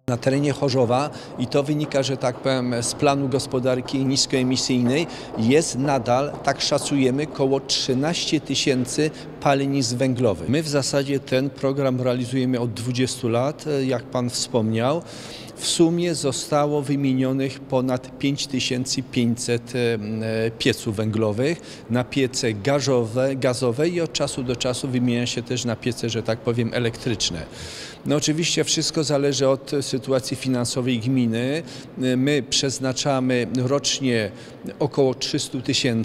Na terenie Chorzowa, i to wynika, że tak powiem, z planu gospodarki niskoemisyjnej, jest nadal, tak szacujemy, około 13 000 palenisk węglowych. My w zasadzie ten program realizujemy od 20 lat, jak Pan wspomniał. W sumie zostało wymienionych ponad 5500 pieców węglowych na piece gazowe i od czasu do czasu wymienia się też na piece, że tak powiem, elektryczne. No oczywiście wszystko zależy od sytuacji finansowej gminy. My przeznaczamy rocznie około 300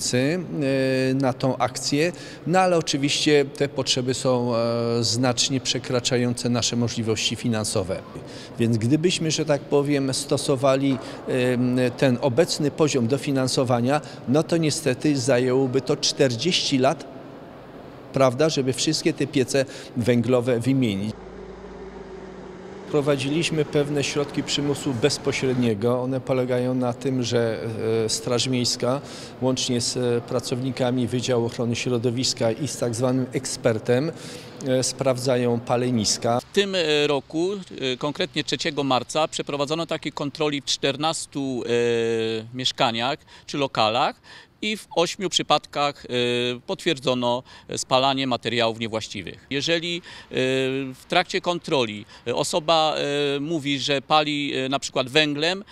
000 na tą akcję, no ale oczywiście te potrzeby są znacznie przekraczające nasze możliwości finansowe. Więc gdybyśmy, że tak powiem, stosowali ten obecny poziom dofinansowania, no to niestety zajęłoby to 40 lat, prawda, żeby wszystkie te piece węglowe wymienić. Wprowadziliśmy pewne środki przymusu bezpośredniego. One polegają na tym, że Straż Miejska łącznie z pracownikami Wydziału Ochrony Środowiska i z tak zwanym ekspertem sprawdzają paleniska. W tym roku, konkretnie 3 marca, przeprowadzono takie kontroli w 14 mieszkaniach czy lokalach i w 8 przypadkach potwierdzono spalanie materiałów niewłaściwych. Jeżeli w trakcie kontroli osoba mówi, że pali na przykład węglem,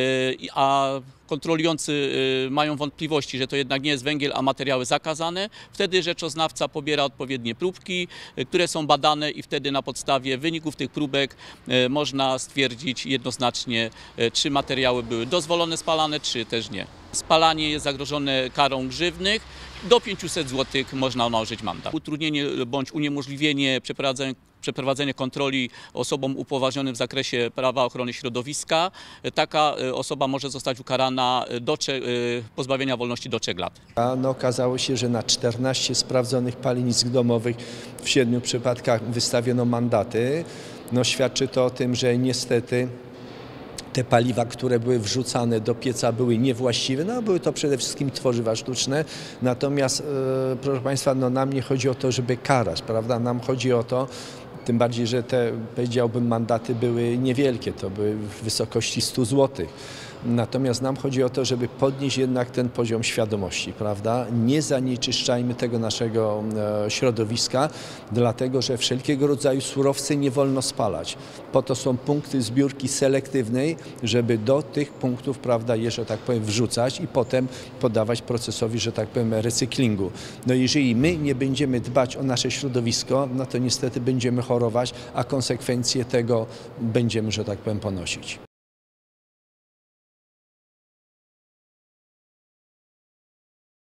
a kontrolujący mają wątpliwości, że to jednak nie jest węgiel, a materiały zakazane, wtedy rzeczoznawca pobiera odpowiednie próbki, które są badane i wtedy na podstawie wyników tych próbek można stwierdzić jednoznacznie, czy materiały były dozwolone spalane, czy też nie. Spalanie jest zagrożone karą grzywnych, do 500 zł można nałożyć mandat. Utrudnienie bądź uniemożliwienie przeprowadzenia kontroli osobom upoważnionym w zakresie prawa ochrony środowiska. Taka osoba może zostać ukarana do pozbawienia wolności do 3 lat. No, okazało się, że na 14 sprawdzonych palenisk domowych w 7 przypadkach wystawiono mandaty. No, świadczy to o tym, że niestety te paliwa, które były wrzucane do pieca, były niewłaściwe. No, były to przede wszystkim tworzywa sztuczne. Natomiast, proszę Państwa, no, nam nie chodzi o to, żeby karać, prawda? Nam chodzi o to, tym bardziej, że te, powiedziałbym, mandaty były niewielkie, to były w wysokości 100 zł. Natomiast nam chodzi o to, żeby podnieść jednak ten poziom świadomości, prawda? Nie zanieczyszczajmy tego naszego środowiska, dlatego że wszelkiego rodzaju surowce nie wolno spalać. Po to są punkty zbiórki selektywnej, żeby do tych punktów, prawda, je, że tak powiem, wrzucać i potem podawać procesowi, że tak powiem, recyklingu. No jeżeli my nie będziemy dbać o nasze środowisko, no to niestety będziemy chorować, a konsekwencje tego będziemy, że tak powiem, ponosić.